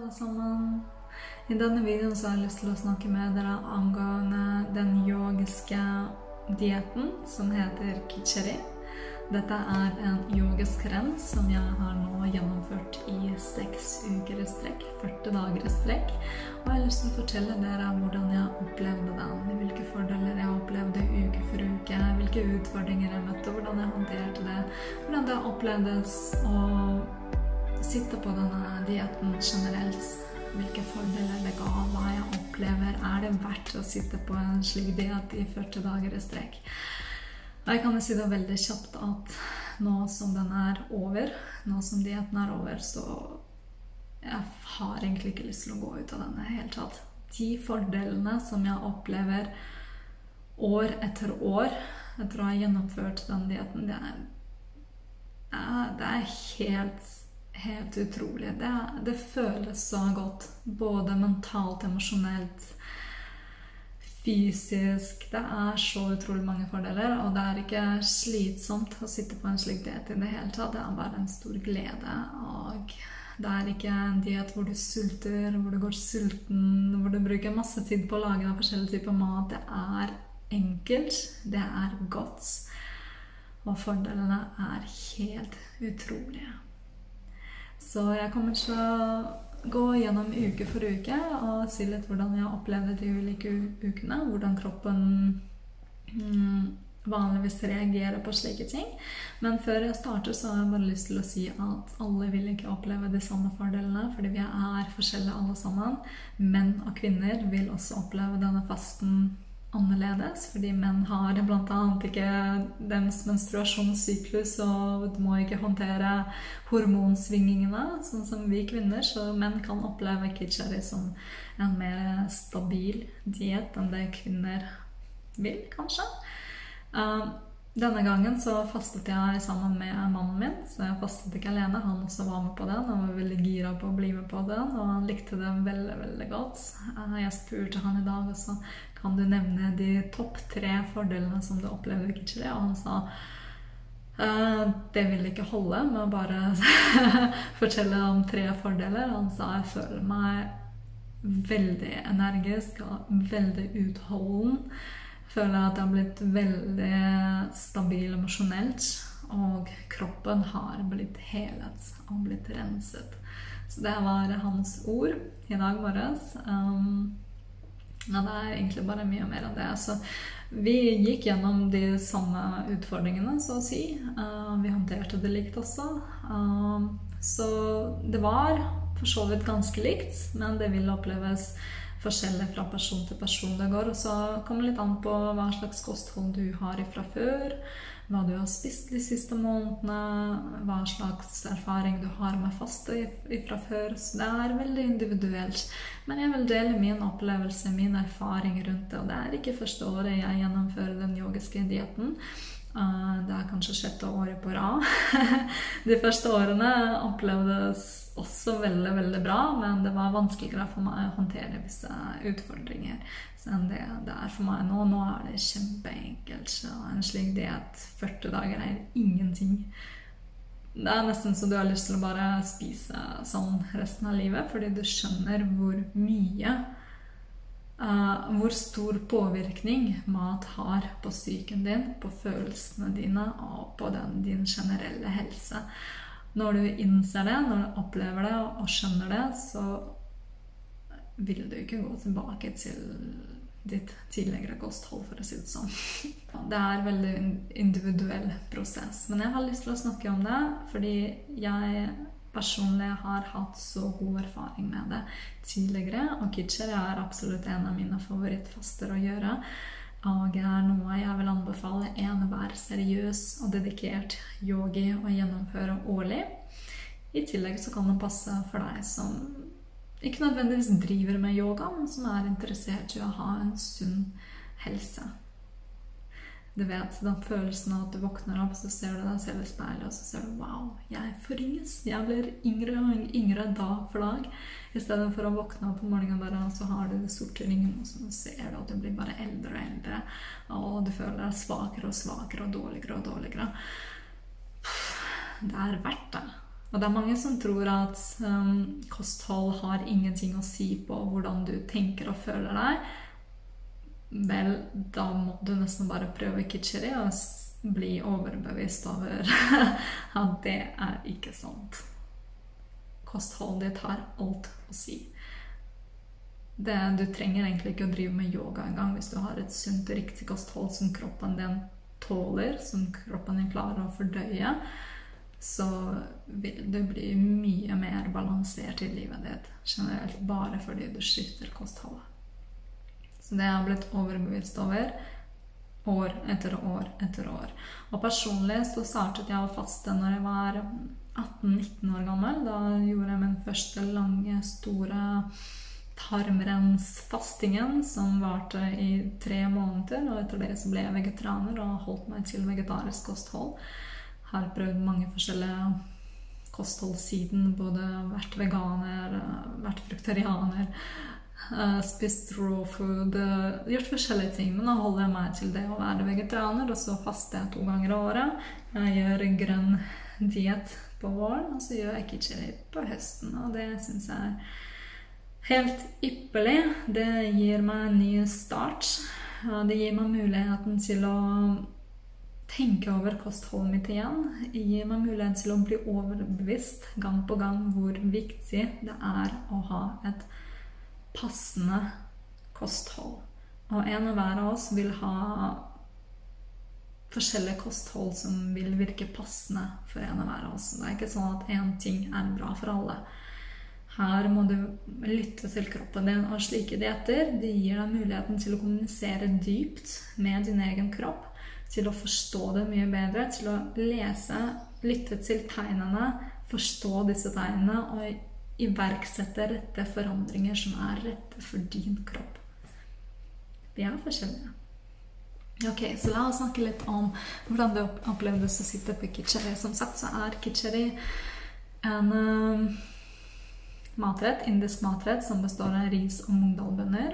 alle sammen. I denne videoen så har jeg lyst til å snakke med dere angående den yogiske dieten som heter Khichdi. Dette er en yogisk rens som jeg har nå gjennomført i 6 uker i strekk, 40 dager i strekk. Og jeg har lyst til å fortelle dere hvordan jeg opplevde den, hvilke fordeler jeg opplevde uke for uke, hvilke utfordringer jeg møtte, hvordan jeg håndterte det, hvordan det opplevdes å sitte på denne dieten generelt, hvilke fordeler det ga, hva jeg opplever, er det verdt å sitte på en slik diet i 40 dager i strekk. Jeg kan si det veldig kjapt at nå som den er over, nå som dieten er over, så jeg har egentlig ikke lyst til å gå ut av denne helt tatt. De fordelene som jeg opplever år etter år, etter å ha gjennomført den dieten, det er helt utrolig. Det føles så godt, både mentalt, emosjonelt, fysisk. Det er så utrolig mange fordeler, og det er ikke slitsomt å sitte på en slik diet i det hele tatt. Det er bare en stor glede, og det er ikke en diet hvor du sulter, hvor du går sulten, hvor du bruker masse tid på å lage forskjellige typer mat. Det er enkelt, det er godt, og fordelene er helt utrolige. Så jeg kommer til å gå gjennom uke for uke og si litt hvordan jeg opplevde de ulike ukene, hvordan kroppen vanligvis reagerer på slike ting. Men før jeg starter så har jeg bare lyst til å si at alle vil ikke oppleve de samme fordelene, fordi vi er forskjellige alle sammen. Menn og kvinner vil også oppleve denne fasten annerledes, fordi menn har blant annet ikke deres menstruasjonssyklus, og de må ikke håndtere hormonsvingingene, sånn som vi kvinner, så menn kan oppleve Khichdi som en mer stabil diet enn det kvinner vil, kanskje. Denne gangen så fastet jeg sammen med mannen min, så jeg fastet ikke alene. Han også var med på den, og var veldig gira på å bli med på den, og han likte den veldig, veldig godt. Jeg spurte han i dag også, kan du nevne de topp 3 fordelene som du opplevde i Khichdi? Og han sa, det vil ikke holde med å bare fortelle om 3 fordeler. Han sa, jeg føler meg veldig energisk og veldig utholden. Føler at jeg har blitt veldig stabil emosjonelt, og kroppen har blitt helet og blitt renset. Så det var hans ord i dag morges. Ja, det er egentlig bare mye mer enn det. Så vi gikk gjennom de samme utfordringene, så å si. Vi håndterte det likt også. Så det var for så vidt ganske likt, men det vil oppleves forskjellig fra person til person det går, og så kommer litt an på hva slags kosthold du har fra før, hva du har spist de siste månedene, hva slags erfaring du har med faste fra før, så det er veldig individuelt. Men jeg vil dele min opplevelse, min erfaring rundt det, og det er ikke første året jeg gjennomfører den yogiske dieten. Det er kanskje 6. året på rad. De første årene opplevdes også veldig, veldig bra, men det var vanskeligere for meg å håndtere visse utfordringer enn det er for meg nå. Nå er det kjempeenkelt, så en slik diet 40 dager er ingenting. Det er nesten så du har lyst til å bare spise sånn resten av livet, fordi du skjønner hvor stor påvirkning mat har på psyken din, på følelsene dine og på din generelle helse. Når du innser det, når du opplever det og skjønner det, så vil du ikke gå tilbake til ditt tidligere kosthold, for å si det sånn. Det er en veldig individuell prosess, men jeg har lyst til å snakke om det, fordi jeg personlig har hatt så god erfaring med det tidligere, og Khichdi er absolutt en av mine favorittfaster å gjøre, og er noe jeg vil anbefale enhver seriøs og dedikert yogi å gjennomføre årlig. I tillegg så kan det passe for deg som ikke nødvendigvis driver med yoga, men som er interessert i å ha en sunn helse. Du vet, den følelsen av at du våkner opp, så ser du deg selv i speilet, og så ser du, wow, jeg forringes. Jeg blir yngre og yngre dag for dag. I stedet for å våkne opp på morgenen bare, så har du det sorte ringen, og så ser du at du blir bare eldre og eldre, og du føler deg svakere og svakere og dårligere og dårligere. Det er verdt det. Og det mange som tror at kosthold har ingenting å si på hvordan du tenker og føler deg. Vel, da må du nesten bare prøve Kitcheri og bli overbevist over at det ikke sant. Kosthold, det har alt å si. Du trenger egentlig ikke å drive med yoga engang hvis du har et sunt og riktig kosthold som kroppen din tåler, som kroppen din klarer å fordøye, så vil du bli mye mer balansert i livet ditt generelt, bare fordi du skifter kostholdet. Så det har jeg blitt overbevist over år etter år etter år. Og personlig så startet jeg å faste når jeg var 18-19 år gammel. Da gjorde jeg min første lange, store tarmrensfastingen som varte i 3 måneder, og etter det så ble jeg vegetarianer og holdt meg til vegetarisk kosthold. Har prøvd mange forskjellige kosthold siden, både vært veganer, vært fruktarianer, spist raw food, gjort forskjellige ting, men nå holder jeg meg til det å være vegetarianer, og så faster jeg 2 ganger i året. Jeg gjør grønn diet på våren, og så gjør jeg Kitcheri på høsten, og det synes jeg er helt ypperlig. Det gir meg en ny start. Det gir meg muligheten til å tenke over kostholdet mitt igjen. Det gir meg muligheten til å bli overbevist gang på gang hvor viktig det er å ha et passende kosthold. Og en og hver av oss vil ha forskjellige kosthold som vil virke passende for en og hver av oss. Det er ikke sånn at en ting er bra for alle. Her må du lytte til kroppen din, og slike dietter, det gir deg muligheten til å kommunisere dypt med din egen kropp, til å forstå det mye bedre, til å lese, lytte til tegnene, forstå disse tegnene, og iverksette rette forandringer som er rette for din kropp. Vi er forskjellige. Ok, så la oss snakke litt om hvordan det opplevdes å sitte på Kitcheri. Som sagt så er Kitcheri en matrett, indisk matrett som består av ris og mungdalbønner.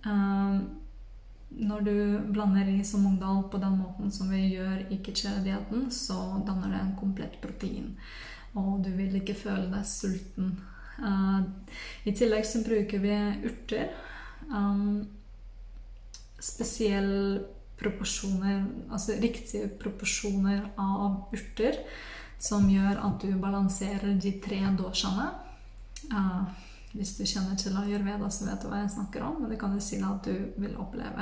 Når du blander ris og mungdal på den måten som vi gjør i Kitcheri-dieten, så danner det en komplett protein, og du vil ikke føle deg sulten. I tillegg så bruker vi urter, spesielle proporsjoner, altså riktige proporsjoner av urter, som gjør at du balanserer de 3 doshaene. Hvis du kjenner til Ayurveda, så vet du hva jeg snakker om, men det kan jo si at du vil oppleve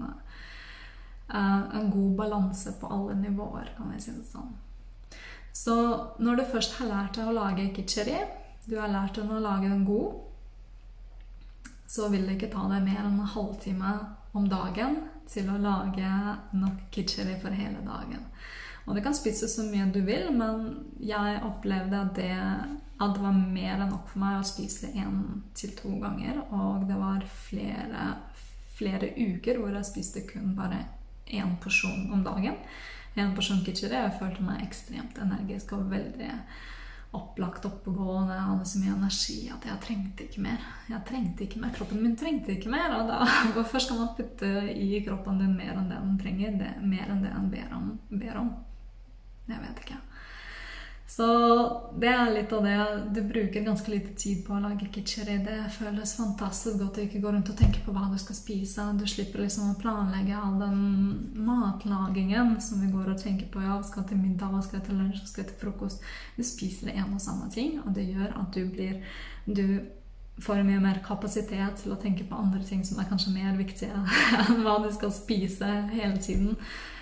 en god balanse på alle nivåer, kan jeg si det sånn. Så når du først har lært deg å lage Kitcheri, du har lært deg å lage den god, så vil det ikke ta deg mer enn en halvtime om dagen til å lage nok Kitcheri for hele dagen. Og det kan spises så mye du vil, men jeg opplevde at det var mer enn nok for meg å spise 1 til 2 ganger, og det var flere uker hvor jeg spiste kun bare 1 porsjon om dagen. 1 porsjon Kitcheri, jeg følte meg ekstremt energisk og veldig opplagt, oppegående, jeg hadde så mye energi at jeg trengte ikke mer. Kroppen min trengte ikke mer, og hvorfor skal man putte i kroppen din mer enn det den trenger, mer enn det den ber om? Jeg vet ikke. Så det er litt av det. Du bruker ganske lite tid på å lage Kitcheri. Det føles fantastisk godt å ikke gå rundt og tenke på hva du skal spise. Du slipper liksom å planlegge all den matlagingen som vi går og tenker på. Ja, hva skal til middag, hva skal til lunsj, hva skal til frokost. Du spiser en og samme ting, og det gjør at du får mye mer kapasitet til å tenke på andre ting som er kanskje mer viktige enn hva du skal spise hele tiden.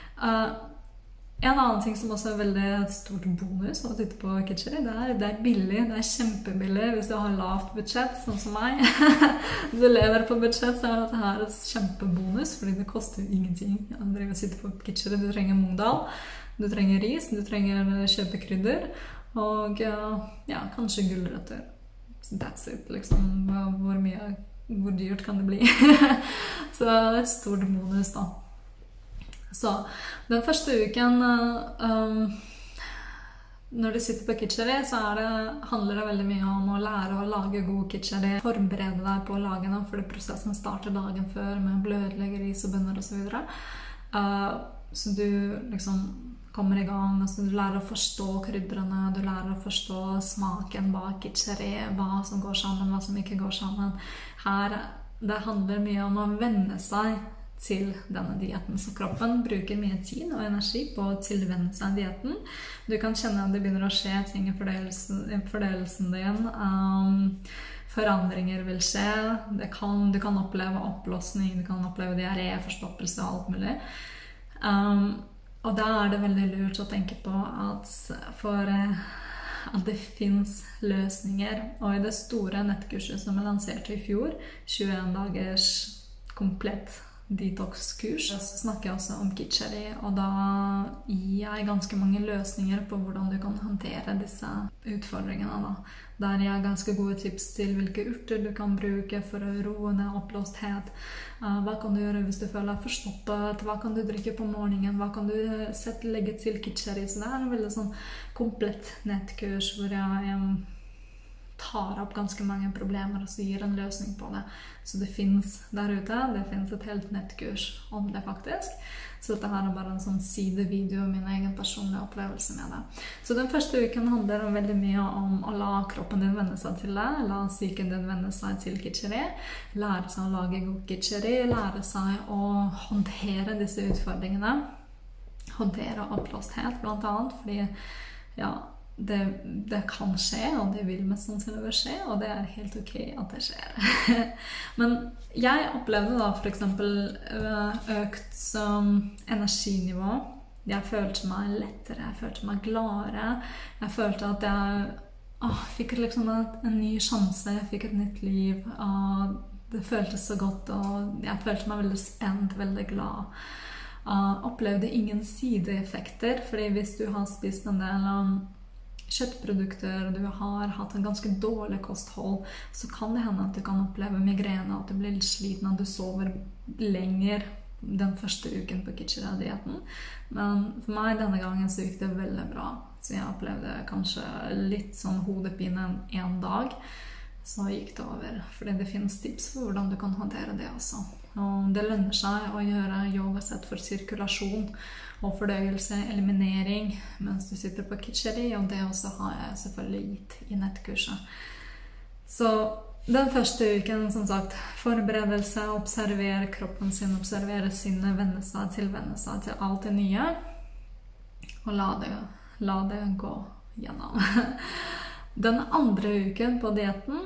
En annen ting som også er veldig et stort bonus å sitte på Kitcheri, det er billig, det er kjempebillig hvis du har lavt budsjett, sånn som meg. Hvis du lever på budsjett, så er dette her et kjempebonus, fordi det koster ingenting å sitte på Kitcheri. Du trenger mungdal, du trenger ris, du trenger kjøpekrydder, og ja, kanskje gulrøtter. That's it, liksom. Hvor dyrt kan det bli? Så det er et stort bonus da. Så den første uken når du sitter på Kitcheri, så handler det veldig mye om å lære å lage god Kitcheri, forberede deg på å lage den, fordi prosessen starter dagen før med blødlegge ris og bønner og så videre. Så du liksom kommer i gang. Altså, du lærer å forstå krydderne, du lærer å forstå smaken bak kitcheri, hva som går sammen, hva som ikke går sammen. Det handler mye om å venne seg til denne dieten. Så kroppen bruker mye tid og energi på å tilvenne seg dieten. Du kan kjenne at det begynner å skje ting i fordøyelsen din. Forandringer vil skje. Du kan oppleve oppblåsning, du kan oppleve diaré, forstoppelse og alt mulig. Og da er det veldig lurt å tenke på at det finnes løsninger. Og i det store nettkurset som jeg lanserte i fjor, 21 dagers komplett detox-kurs, så snakker jeg også om kitcheri, og da gir jeg ganske mange løsninger på hvordan du kan håndtere disse utfordringene. Der gir jeg ganske gode tips til hvilke urter du kan bruke for å roe ned oppblåsthet. Hva kan du gjøre hvis du føler deg forstoppet? Hva kan du drikke på morgenen? Hva kan du legge til kitcheri? Så det er en veldig sånn komplett nettkurs hvor jeg tar opp ganske mange problemer og så gir en løsning på det. Så det finnes der ute, det finnes et helt nettkurs om det faktisk. Så dette her er bare en sånn sidevideo av min egen personlige opplevelse med det. Så den første uken handler veldig mye om å la kroppen din venne seg til det, la psyken din venne seg til kitcheri, lære seg å lage god kitcheri, lære seg å håndtere disse utfordringene, håndtere oppblåsthet blant annet, fordi ja, det kan skje, og det vil mest sannsynlig skje, og det er helt ok at det skjer. Men jeg opplevde da for eksempel økt energinivå. Jeg følte meg lettere, jeg følte meg gladere. Jeg følte at jeg fikk liksom en ny sjanse, jeg fikk et nytt liv. Det føltes så godt, og jeg følte meg veldig spent, veldig glad. Opplevde ingen sideeffekter, fordi hvis du har spist en del kjøttprodukter, du har hatt en ganske dårlig kosthold, så kan det hende at du kan oppleve migrene, at du blir litt sliten, at du sover lenger den første uken på kitcheri-dieten. Men for meg denne gangen så gikk det veldig bra. Så jeg opplevde kanskje litt sånn hodepine en dag, så gikk det over. Fordi det finnes tips for hvordan du kan håndtere det også. Og det lønner seg å gjøre yogasett for sirkulasjon og fordøyelse, eliminering, mens du sitter på kitcheri, og det også har jeg selvfølgelig gitt i nettkurset. Så den første uken, som sagt, forberedelse, observere kroppen sin, observere sinnet, venne seg til alt det nye, og la det gå gjennom. Den andre uken på dieten,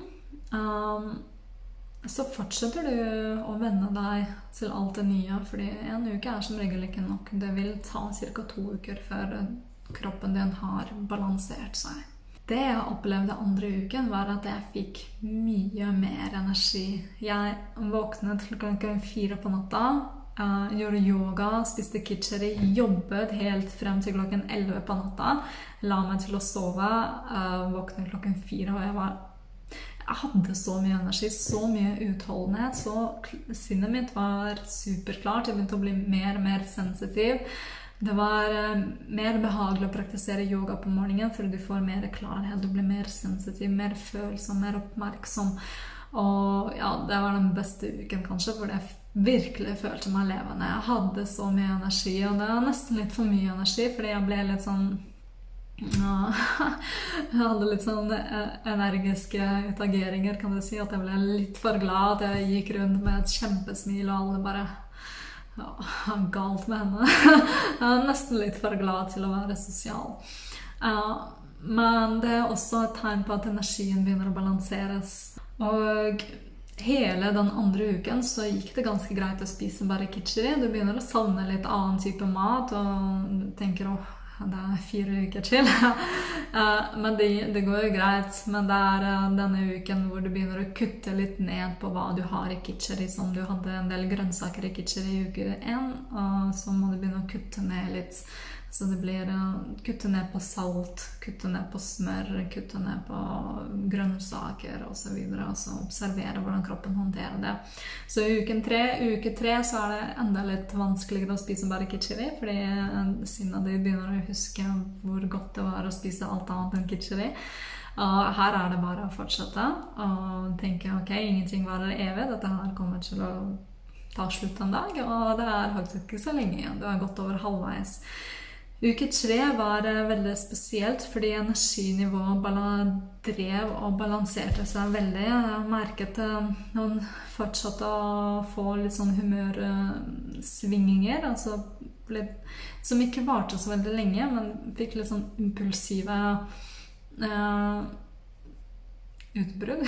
så fortsetter du å venne deg til alt det nye, fordi en uke er som regel ikke nok. Det vil ta ca. 2 uker før kroppen din har balansert seg. Det jeg opplevde andre uken var at jeg fikk mye mer energi. Jeg våknet klokken 4 på natta, gjorde yoga, spiste kitcheri, jobbet helt frem til klokken 11 på natta, la meg til å sove, våknet klokken 4, og jeg hadde så mye energi, så mye utholdenhet, så sinnet mitt var superklart. Jeg begynte å bli mer og mer sensitiv. Det var mer behagelig å praktisere yoga på morgenen, fordi du får mer klarhet, du blir mer sensitiv, mer følsom, mer oppmerksom. Og ja, det var den beste uken kanskje, hvor jeg virkelig følte meg levende. Jeg hadde så mye energi, og det var nesten litt for mye energi, fordi jeg ble litt sånn jeg hadde litt sånn energiske utageringer, kan du si, at jeg ble litt for glad, at jeg gikk rundt med et kjempesmil, og alle bare galt med henne. Jeg var nesten litt for glad til å være sosial. Men det er også et tegn på at energien begynner å balanseres. Og hele den andre uken så gikk det ganske greit å spise bare kitcheri. Du begynner å savne litt annen type mat, og tenker det er 4 uker til. Men det går jo greit. Men det er denne uken hvor du begynner å kutte litt ned på hva du har i kitcheri. Som du hadde en del grønnsaker i kitcheri i uke 1, og så må du begynne å kutte ned litt. Så det blir kutte ned på salt, kutte ned på smør, kutte ned på grønnsaker og så videre. Og så observere hvordan kroppen håndterer det. Så i uke 3 så er det enda litt vanskeligere å spise bare kitcheri, fordi sinnet ditt begynner å huske hvor godt det var å spise alt annet enn kitcheri. Og her er det bare å fortsette og tenke, ok, ingenting varer evig, dette her kommer til å ta slutt en dag, og det er faktisk ikke så lenge igjen, du har gått over halvveis. Uke 3 var veldig spesielt, fordi energinivået drev og balanserte seg veldig. Jeg merket noen fortsatte å få litt sånn humørsvinginger, altså som ikke varte så veldig lenge, men fikk litt sånn impulsive utbrudd.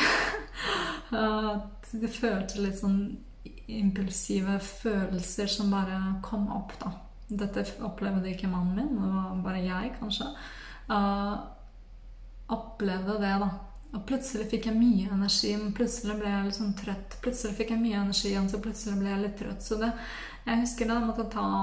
Det følte litt sånn impulsive følelser som bare kom opp da. Dette opplevde ikke mannen min, det var bare jeg kanskje. Opplevde det da. Og plutselig fikk jeg mye energi, men plutselig ble jeg litt sånn trøtt. Plutselig fikk jeg mye energi igjen, så plutselig ble jeg litt trøtt. Så jeg husker da jeg måtte ta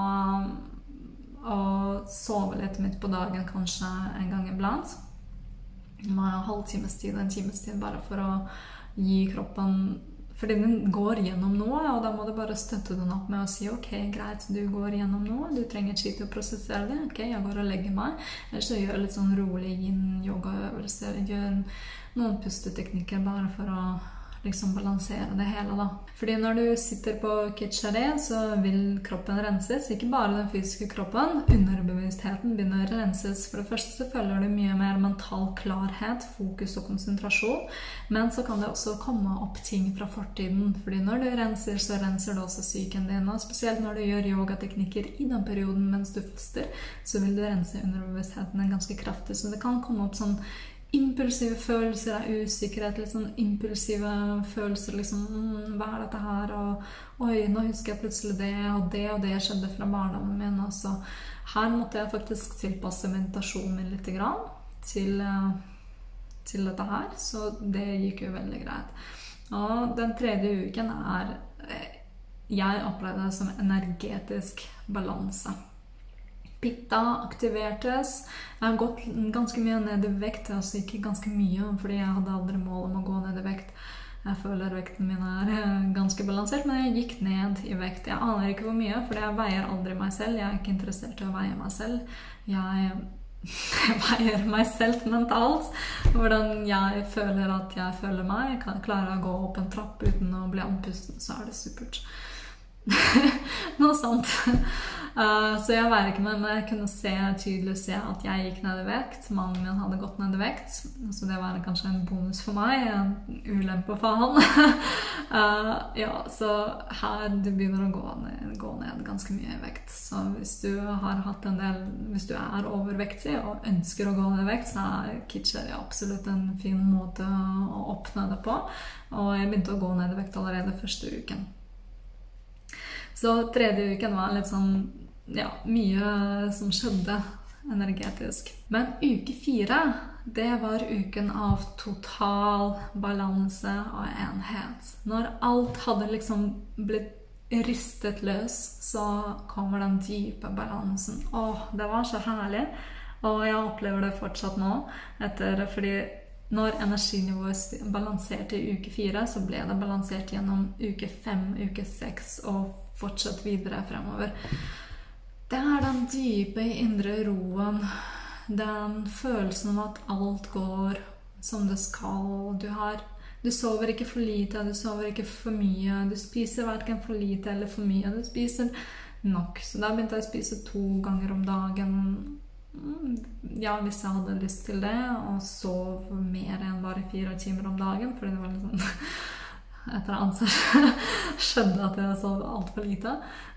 og sove litt midt på dagen, kanskje en gang iblant. Det var en halvtimes tid, en times tid, bare for å gi kroppen, fordi den går gjennom noe, og da må du bare støtte den opp med å si, ok, greit, du går gjennom noe, du trenger tid til å prosessere det, ok, jeg går og legger meg, eller så gjør jeg litt sånn rolig yin-yoga-øvelser, gjør noen pusteteknikker bare for å liksom balansere det hele da. Fordi når du sitter på kitchari, så vil kroppen renses, ikke bare den fysiske kroppen, underbevisstheten begynner å renses. For det første så føler du mye mer mental klarhet, fokus og konsentrasjon, men så kan det også komme opp ting fra fortiden, fordi når du renser, så renser du også psyken din, og spesielt når du gjør yogateknikker i den perioden mens du faster, så vil du rense underbevisstheten ganske kraftig, så det kan komme opp sånn impulsive følelser av usikkerhet, litt sånn impulsive følelser, liksom, hva dette her, og oi, nå husker jeg plutselig det og det skjedde fra barndommen min, og så her måtte jeg faktisk tilpasse meditasjonen min litt grann til dette her, så det gikk jo veldig greit. Og den tredje uken jeg opplevde det som energetisk balanse. Pitta aktivertes. Jeg har gått ganske mye ned i vekt, altså ikke ganske mye, fordi jeg hadde aldri mål om å gå ned i vekt. Jeg føler vekten min ganske balansert, men jeg gikk ned i vekt. Jeg aner ikke hvor mye, fordi jeg veier aldri meg selv. Jeg ikke interessert i å veie meg selv. Jeg veier meg selv mentalt. Hvordan jeg føler at jeg føler meg. Jeg klarer å gå opp en trapp uten å bli andpusten, så det supert. Noe sånt. Så jeg veier ikke meg, men jeg kunne tydelig se at jeg gikk ned i vekt. Mannen min hadde gått ned i vekt, så det var kanskje en bonus for meg, en ulempe for han. Ja, så her du begynner å gå ned ganske mye i vekt. Så hvis du hvis du overvektig og ønsker å gå ned i vekt, så kitchari absolutt en fin måte å oppnå det på. Og jeg begynte å gå ned i vekt allerede første uken. Så tredje uken var litt sånn, ja, mye som skjedde energetisk. Men uke 4, det var uken av total balanse og enhet. Når alt hadde liksom blitt ristet løs, så kommer den dype balansen. Det var så herlig, og jeg opplever det fortsatt nå, fordi når energinivået balanserte i uke 4, så ble det balansert gjennom uke 5, uke 6 og fortsatt videre fremover. Det den dype indre roen, den følelsen av at alt går som det skal. Du sover ikke for lite, du sover ikke for mye, du spiser hverken for lite eller for mye, du spiser nok. Så da begynte jeg å spise 2 ganger om dagen, ja, hvis jeg hadde lyst til det, og sov mer enn bare 4 timer om dagen, fordi det var litt sånn etter annet så skjønte at jeg sov alt for lite.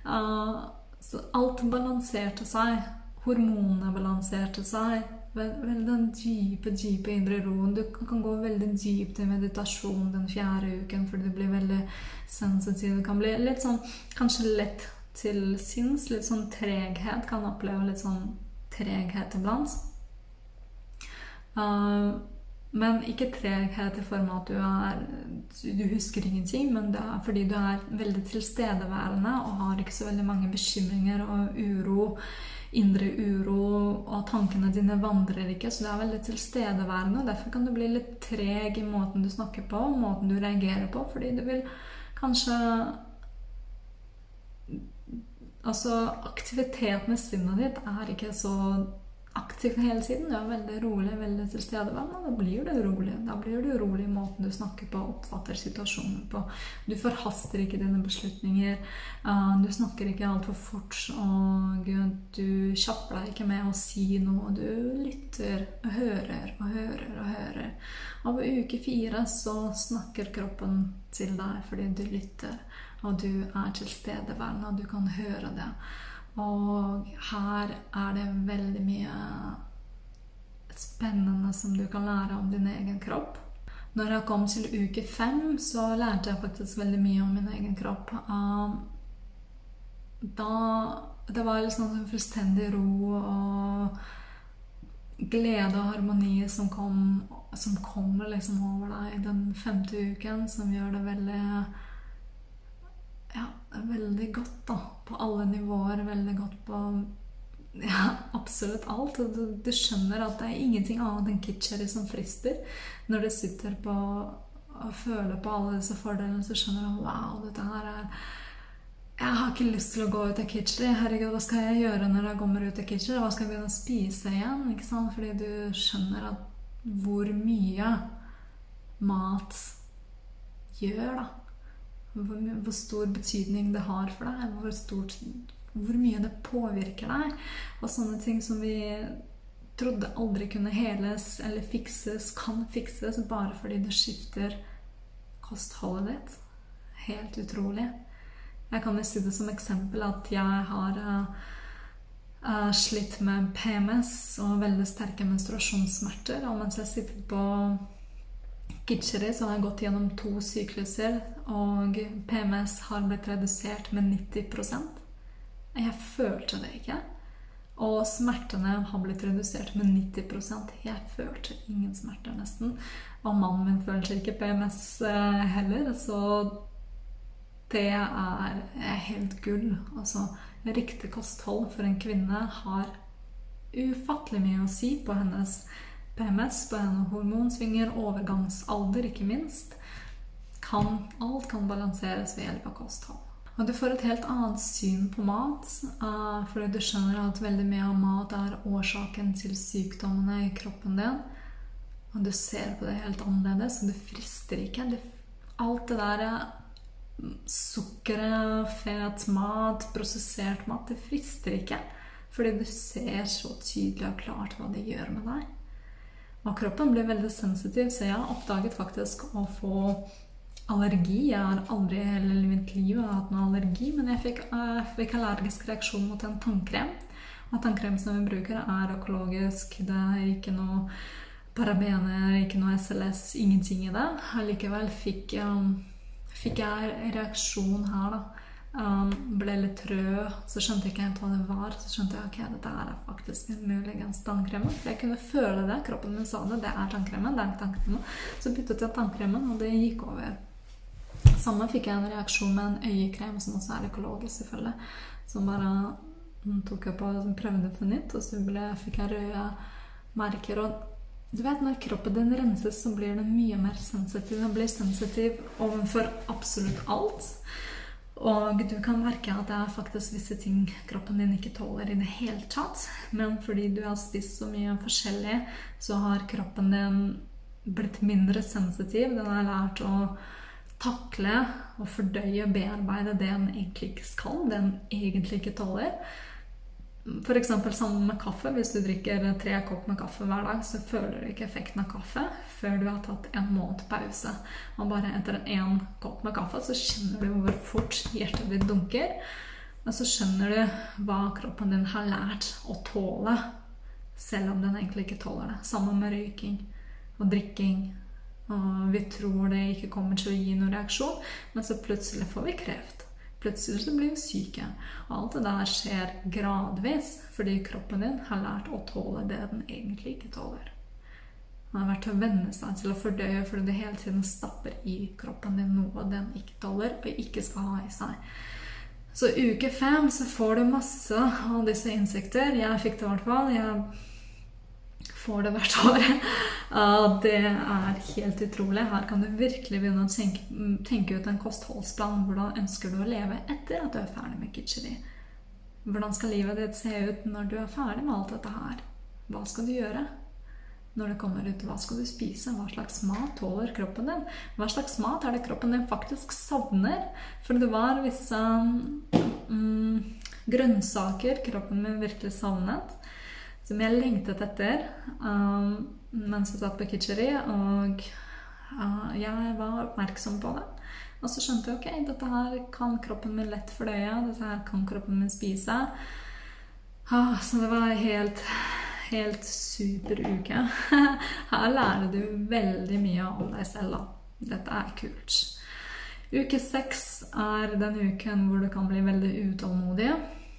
Så alt balanserte seg, hormonene balanserte seg, den dype indre roen. Du kan gå veldig dypt i meditasjon den 4. uken, fordi du blir veldig sensitiv. Det kan bli litt sånn, kanskje lett til sinns, litt sånn treghet, kan oppleve litt sånn treghet iblant. Men ikke treghet i form av at du husker ingenting, men det fordi du veldig tilstedeværende og har ikke så veldig mange bekymringer og uro, indre uro, og tankene dine vandrer ikke, så du veldig tilstedeværende, og derfor kan du bli litt treg i måten du snakker på, måten du reagerer på, fordi du vil kanskje aktiviteten i sinnet ditt ikke så aktiv hele tiden, du veldig rolig, veldig tilstedeværende, da blir du urolig. Da blir du urolig I måten du snakker på, oppfatter situasjonen på. Du forhaster ikke dine beslutninger, du snakker ikke alt for fort, og du kjapper deg ikke med å si noe, du lytter og hører og hører og hører. Og på uke 4 så snakker kroppen til deg fordi du lytter, og du tilstedeværende, og du kan høre det. Og her det veldig mye spennende som du kan lære om din egen kropp. Når jeg kom til uke 5, så lærte jeg faktisk veldig mye om min egen kropp. Det var liksom en fullstendig ro og glede og harmoni som kommer liksom over deg den 5. uken, som gjør det veldig godt da, på alle nivåer, veldig godt på absolutt alt. Du skjønner at det ingenting annet enn Kitchari som frister. Når du sitter på og føler på alle disse fordelene, så skjønner du, wow, dette her jeg har ikke lyst til å gå ut av Kitchari. Herregud, hva skal jeg gjøre når jeg kommer ut av Kitchari? Hva skal jeg begynne å spise igjen? Ikke sant? Fordi du skjønner at hvor mye mat gjør da. Hvor stor betydning det har for deg, hvor mye det påvirker deg, og sånne ting som vi trodde aldri kunne heles eller fikses, kan fikses bare fordi du skifter kostholdet ditt. Helt utrolig. Jeg kan si det som eksempel at jeg har slitt med PMS og veldig sterke menstruasjonssmerter, og mens jeg sitter på Kitchari så har jeg gått gjennom 2 sykluser, og PMS har blitt redusert med 90%. Jeg følte det ikke. Og smertene har blitt redusert med 90%. Jeg følte ingen smerter nesten. Og mannen min følte ikke PMS heller, så det helt gull. Altså, riktig kosthold for en kvinne har ufattelig mye å si på hennes PMS, på hennes hormonsvinger, overgangsalder ikke minst. Alt kan balanseres ved hjelp av kosthold. Og du får et helt annet syn på mat, fordi du skjønner at veldig mye av mat årsaken til sykdommene I kroppen din. Og du ser på det helt annerledes, og du frister ikke. Alt det der sukkeret, fet mat, prosessert mat, det frister ikke. Fordi du ser så tydelig og klart hva det gjør med deg. Og kroppen blir veldig sensitiv, så jeg har oppdaget faktisk å få allergi. Jeg har aldri i hele mitt liv hatt noe allergi, men jeg fikk allergisk reaksjon mot en tannkrem. Og tannkrem som vi bruker økologisk, det ikke noe parabener, ikke noe SLS, ingenting I det. Likevel fikk jeg reaksjon her da. Ble litt rød, så skjønte jeg ikke helt hva det var, så skjønte jeg, ok, dette faktisk en muligens tannkremen, for jeg kunne føle det, kroppen min sa det, det tannkremen, så byttet jeg tannkremen, og det gikk over. Samme fikk jeg en reaksjon med en øyekrem, som også økologisk selvfølgelig, som bare tok jeg på, som prøvde for nytt, og så fikk jeg røde merker, og du vet, når kroppen din renses, så blir den mye mer sensitiv, den blir sensitiv overfor absolutt alt. Og du kan merke at det faktisk visse ting kroppen din ikke tåler I det hele tatt. Men fordi du har spist så mye forskjellig, så har kroppen din blitt mindre sensitiv. Den har lært å takle og fordøye og bearbeide det den egentlig ikke skal, det den egentlig ikke tåler. For eksempel sammen med kaffe. Hvis du drikker 3 kopp med kaffe hver dag, så føler du ikke effekten av kaffe før du har tatt 1 måned pause. Og bare etter 1 kopp med kaffe, så kjenner du hvor fort hjertet ditt dunker. Og så skjønner du hva kroppen din har lært å tåle, selv om den egentlig ikke tåler det. Sammen med røyking og drikking. Og vi tror det ikke kommer til å gi noen reaksjon, men så plutselig får vi kreft. Plutselig så blir vi syke. Og alt det der skjer gradvis, fordi kroppen din har lært å tåle det den egentlig ikke tåler. Den har vært til å venne seg til å fordøye, fordi det hele tiden stapper I kroppen din noe den ikke tåler, og ikke skal ha I seg. Så uke 5 så får du masse av disse innsikter. Jeg fikk det I hvert fall. Jeg får det hvert år. Det helt utrolig. Her kan du virkelig begynne å tenke ut en kostholdsplan. Hvordan ønsker du å leve etter at du ferdig med Kitchari? Hvordan skal livet ditt se ut når du ferdig med alt dette her? hva skal du gjøre når du kommer ut? Hva skal du spise? Hva slags mat tåler kroppen din? Hva slags mat det kroppen din faktisk savner? For det var visse grønnsaker kroppen min virkelig savnet, som jeg lengtet etter mens jeg satt på Kitcheri, og jeg var oppmerksom på det. Og så skjønte jeg, ok, dette her kan kroppen min lett fordøye, dette her kan kroppen min spise. Så det var helt super uke. Her lærer du veldig mye om deg selv da. Dette kult. Uke 6 den uken hvor du kan bli veldig utålmodig.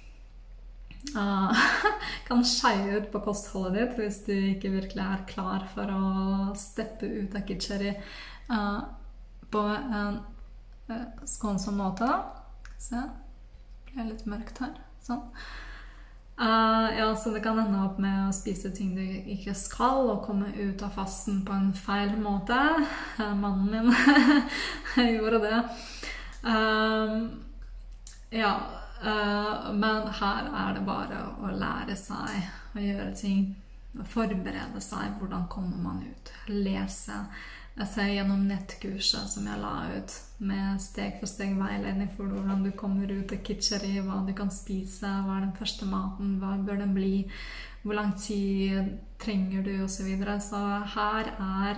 Kan skeie ut på kostholdet ditt hvis du ikke virkelig klar for å steppe ut av Kitcheri på en skånsom måte da. Se, det ble litt mørkt her, sånn. Så det kan ende opp med å spise ting du ikke skal, og komme ut av fasten på en feil måte. Mannen min gjorde det. Men her det bare å lære seg å gjøre ting, forberede seg, hvordan kommer man ut, lese. Jeg ser gjennom nettkurset som jeg la ut med steg-for-steg veiledning for hvordan du kommer ut av Kitcheri, hva du kan spise, hva den første maten, hva bør den bli, hvor lang tid trenger du, og så videre. Så her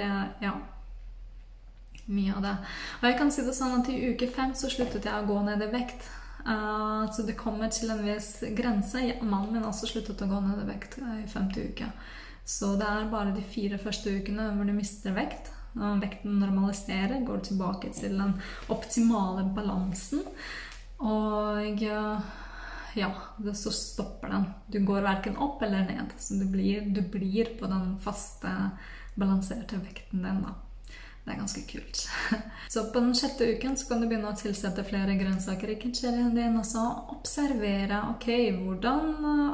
mye av det. Og jeg kan si det sånn at i uke 5 så sluttet jeg å gå ned i vekt. Så det kommer til en viss grense. Mannen min også sluttet å gå ned i vekt i 5. uke. Så det bare de 4 første ukene hvor du mister vekt. Vekten normaliserer, går tilbake til den optimale balansen. Og så stopper den. Du går hverken opp eller ned. Så du blir på den faste, balanserte vekten din da. Det ganske kult. Så på den 6. uken så kan du begynne å tilsette flere grønnsaker i kitcherien din, og så observere, ok, hvordan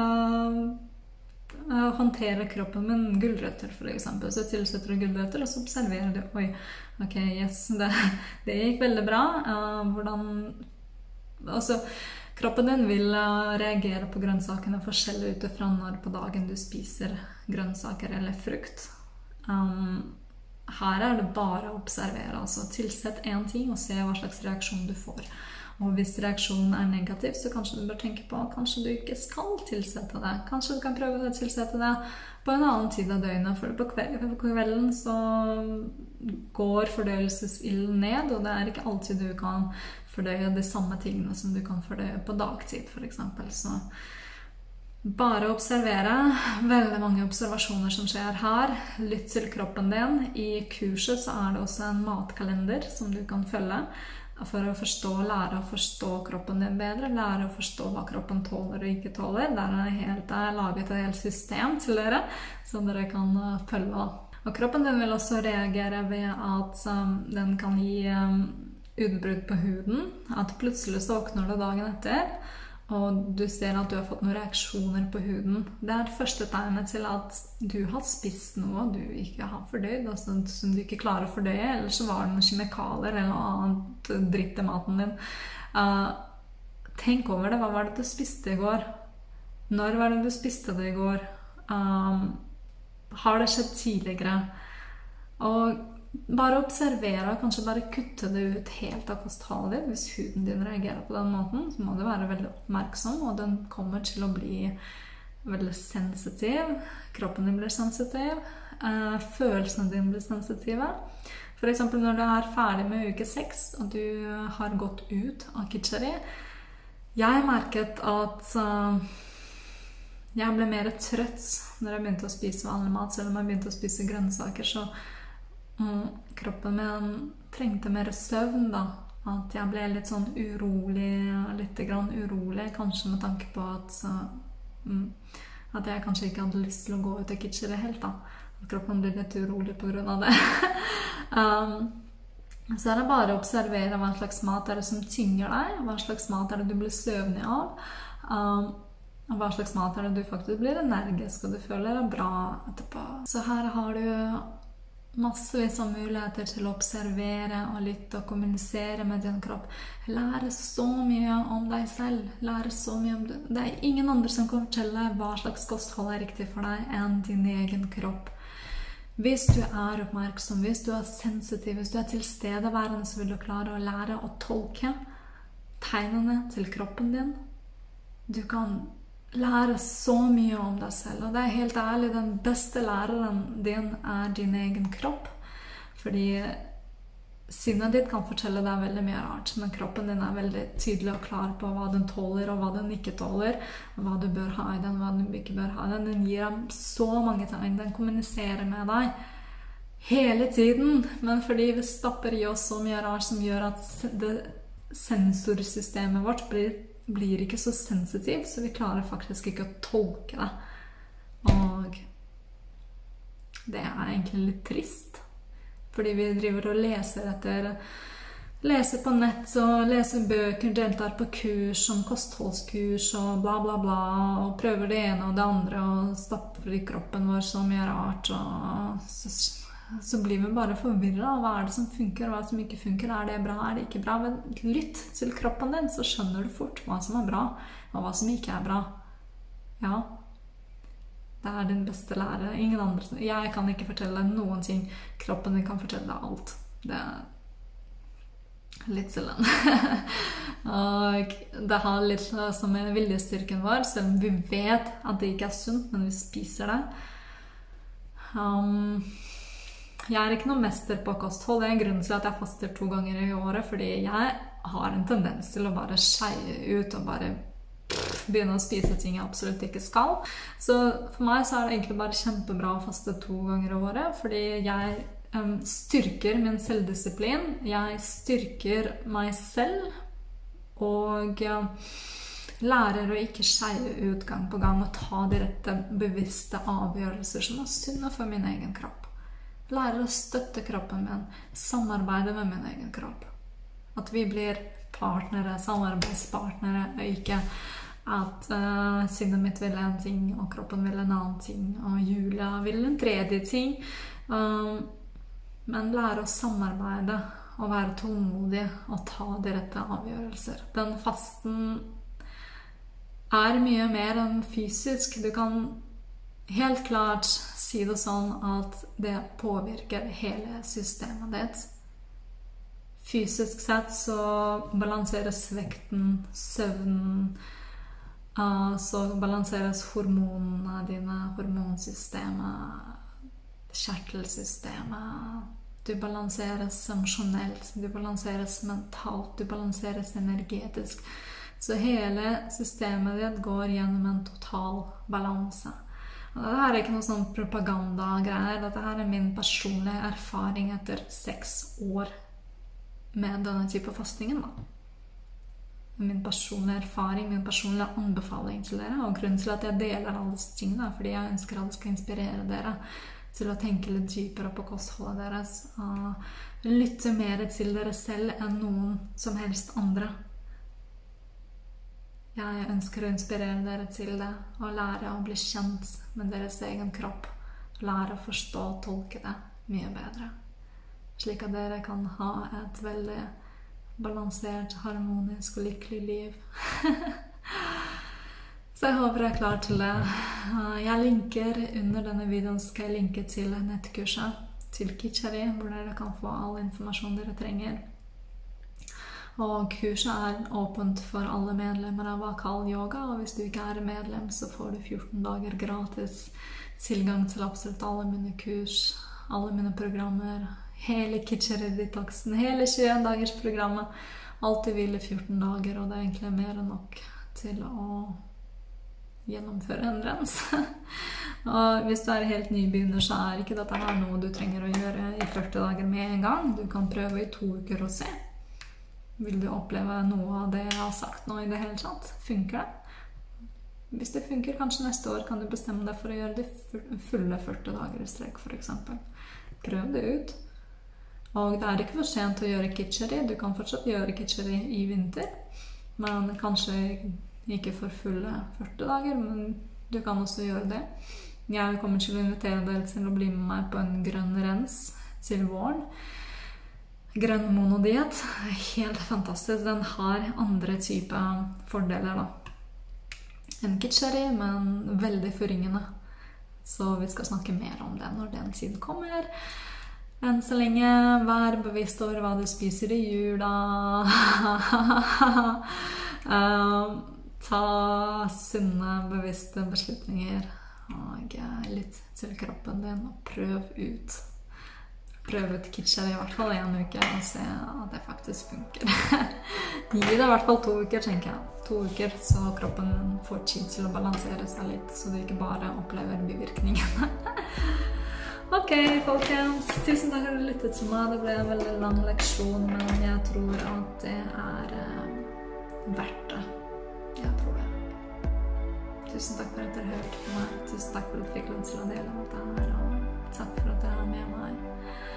håndterer kroppen min gulrøtter for eksempel. Så tilsetter du gulrøtter, og så observerer du, oi, ok, yes, det gikk veldig bra. Kroppen din vil reagere på grønnsakene forskjellig ut fra når på dagen du spiser grønnsaker eller frukt. Her det bare å observere, altså tilsett en ting og se hva slags reaksjon du får. Og hvis reaksjonen negativ, så kanskje du bør tenke på at kanskje du ikke skal tilsette det. Kanskje du kan prøve å tilsette det på en annen tid av døgnet, for på kvelden så går fordøyelsesilden ned, og det ikke alltid du kan fordøye de samme tingene som du kan fordøye på dagtid, for eksempel. Så bare observere. Veldig mange observasjoner som skjer her. Lytt til kroppen din. I kurset så det også en matkalender som du kan følge for å lære å forstå kroppen din bedre, lære å forstå hva kroppen tåler og ikke tåler. Der laget et helt system til dere, som dere kan følge. Og kroppen din vil også reagere ved at den kan gi utbrudd på huden, at plutselig så våkner du dagen etter, og du ser at du har fått noen reaksjoner på huden. Det det første tegnet til at du har spist noe du ikke har fordøyd, altså som du ikke klarer å fordøye, eller så var det noen kjemikalier eller noe annet dritt i maten din. Tenk over det. Hva var det du spiste i går? Når var det du spiste det i går? Har det skjedd tidligere? Og bare observere, og kanskje bare kutte det ut helt av kostholdet ditt. Hvis huden din reagerer på den måten, så må du være veldig oppmerksom, og den kommer til å bli veldig sensitiv. Kroppen din blir sensitiv. Følelsene dine blir sensitive. For eksempel når du ferdig med uke 6, og du har gått ut av Kitcheri. Jeg merket at jeg ble mer trøtt når jeg begynte å spise vanlig mat, selv om jeg begynte å spise grønnsaker, så kroppen min trengte mer søvn da, at jeg ble litt sånn litt grann urolig, kanskje med tanke på at jeg kanskje ikke hadde lyst til å gå ut av Kitcheri helt da, at kroppen ble litt urolig på grunn av det. Så det bare å observere hva slags mat det som tynger deg, hva slags mat det du blir søvnig av, og hva slags mat det du faktisk blir energisk, og du føler deg bra etterpå. Så her har du massevis av muligheter til å observere og lytte og kommunisere med din kropp. Lære så mye om deg selv. Lære så mye om det. Det er ingen andre som kan fortelle hva slags kosthold er riktig for deg enn din egen kropp. Hvis du er oppmerksom, hvis du er sensitiv, hvis du er tilstedeværende, så vil du klare å lære å tolke tegnene til kroppen din. Du kan lære så mye om deg selv, og det er helt ærlig, den beste læreren din er din egen kropp. Fordi sinnet ditt kan fortelle deg veldig mye rart, men kroppen din er veldig tydelig og klar på hva den tåler og hva den ikke tåler, hva du bør ha i den, hva du ikke bør ha i den. Den gir deg så mange tegn, den kommuniserer med deg hele tiden, men fordi vi stapper i oss så mye rart som gjør at det sensorsystemet vårt blir ikke så sensitiv, så vi klarer faktisk ikke å tolke det. Og det er egentlig litt trist, fordi vi driver og leser på nett og leser bøker, deltar på kurs som kostholdskurs og bla bla bla, og prøver det ene og det andre og stapper i kroppen vår så mye rart, og så blir vi bare forvirret av hva er det som funker, hva som ikke funker, er det bra, er det ikke bra. Men lytt til kroppen din, så skjønner du fort hva som er bra, og hva som ikke er bra. Ja, det er din beste lærer. Ingen andre. Jeg kan ikke fortelle deg noen ting. Kroppen din kan fortelle deg alt. Det er litt sjelden. Og det har litt som med viljestyrken vår, selv om vi vet at det ikke er sunt, men vi spiser det. Jeg er ikke noen mester på kosthold. Det er en grunn til at jeg faster 2 ganger i året, fordi jeg har en tendens til å bare skeie ut og bare begynne å spise ting jeg absolutt ikke skal. Så for meg så er det egentlig bare kjempebra å faste 2 ganger i året, fordi jeg styrker min selvdisiplin, jeg styrker meg selv, og lærer å ikke skeie ut gang på gang og ta de rette bevisste avgjørelser som er sunne for min egen kropp. Lærer å støtte kroppen min, samarbeide med min egen kropp. At vi blir partnere, samarbeidspartnere, og ikke at sinnet mitt vil en ting, og kroppen vil en annen ting, og Julia vil en tredje ting. Men lære å samarbeide, og være tålmodig, og ta de rette avgjørelser. Den fasten er mye mer enn fysisk. Du kan helt klart si det sånn at det påvirker hele systemet ditt. Fysisk sett så balanseres vekten, søvnen, så balanseres hormonene dine, hormonsystemet, kjertelsystemet. Du balanseres emosjonelt, du balanseres mentalt, du balanseres energetisk. Så hele systemet ditt går gjennom en total balanse. Og dette er ikke noe sånn propaganda-greier. Dette her er min personlige erfaring etter 6 år med denne type fastingen. Min personlige erfaring, min personlige anbefaling til dere. Og grunnen til at jeg deler alle disse tingene er fordi jeg ønsker at det skal inspirere dere til å tenke litt dypere på kostholdet deres. Og lytte mer til dere selv enn noen som helst andre. Jeg ønsker å inspirere dere til det, og lære å bli kjent med deres egen kropp. Lære å forstå og tolke det mye bedre. Slik at dere kan ha et veldig balansert, harmonisk og lykkelig liv. Så jeg håper jeg er klar til det. Jeg linker under denne videoen, skal jeg linke til nettkurset, til Kitchari, hvor dere kan få all informasjon dere trenger. Og kurset er åpent for alle medlemmer av Vakal Yoga, og hvis du ikke er medlem, så får du 14 dager gratis tilgang til absolutt alle mine kurs, alle mine programmer, hele Kitchari-detoxen, hele 21 dagers programmet, alt du vil i 14 dager, og det er egentlig mer enn nok til å gjennomføre en rens. Og hvis du er helt nybegynner, så er ikke dette her noe du trenger å gjøre i 40 dager med en gang. Du kan prøve i 2 uker og se. Vil du oppleve noe av det jeg har sagt nå i det hele tatt? Funker det? Hvis det funker, kanskje neste år kan du bestemme deg for å gjøre det fulle 40 dager i strekk, for eksempel. Prøv det ut. Og det er ikke for sent å gjøre Kitchari. Du kan fortsatt gjøre Kitchari i vinter, men kanskje ikke for fulle 40 dager, men du kan også gjøre det. Jeg kommer til å invitere dere til å bli med meg på en grønn rens til våren. Grønn monodiet, helt fantastisk. Den har andre typer fordeler da. En kitscheri, men veldig forringende. Så vi skal snakke mer om det når den tid kommer. Enn så lenge, vær bevisst over hva du spiser i jula. Ta sunne, bevisste beslutninger. Og lytt til kroppen din og prøv ut. Prøv ut kitscheri i hvert fall 1 uke og se at det faktisk funker. Gi det i hvert fall 2 uker, tenker jeg. 2 uker, så kroppen får tid til å balansere seg litt, så du ikke bare opplever bivirkningene. Ok, folkens. Tusen takk for at du lyttet til meg. Det ble en veldig lang leksjon, men jeg tror at det verdt det. Jeg tror det. Tusen takk for at dere hørte på meg. Tusen takk for at du fikk lov til å dele dette her, og takk for at dere er med meg.